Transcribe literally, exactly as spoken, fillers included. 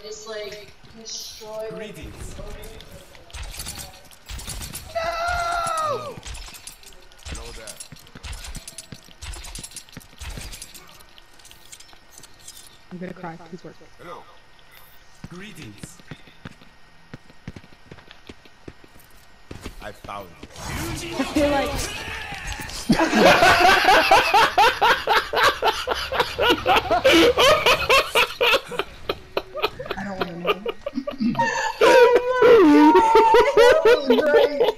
just like destroy. Greetings. No! I know that. I'm gonna cry. Please work. Hello. Greetings. I found you. I feel like. I don't want to know. That was great.